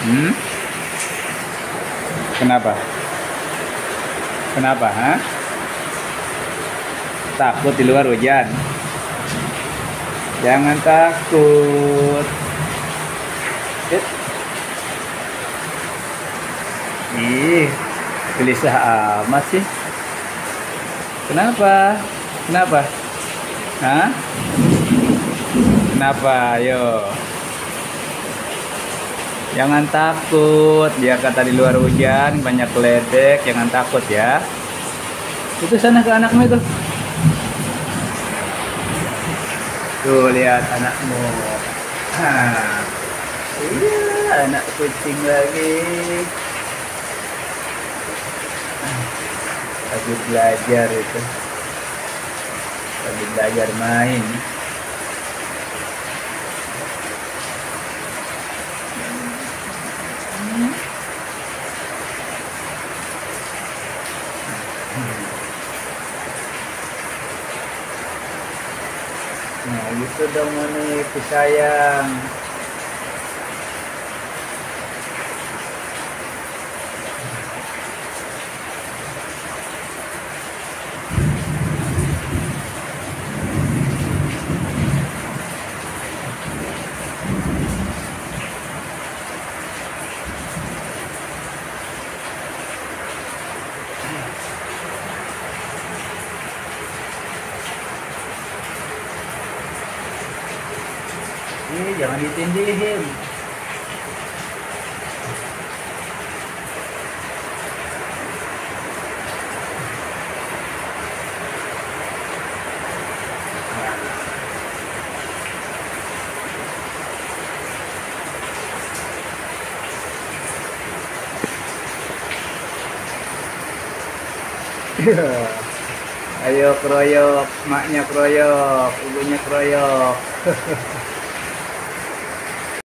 Hmm? Kenapa? Kenapa, ha? Takut di luar hujan? Jangan takut. Yuk. Ih, gelisah amat sih. Kenapa? Kenapa? Hah? Kenapa? Yo. Jangan takut. Dia kata di luar hujan, banyak ledek. Jangan takut ya. Itu sana ke anakmu itu. Tuh, lihat anakmu. Hah. Iya, anak kucing lagi. Lagi belajar itu. Lagi belajar main. Nah, gitu dong Monik, sayang. Jangan ditindihin. Ayo keroyok, maknya keroyok, ibunya keroyok.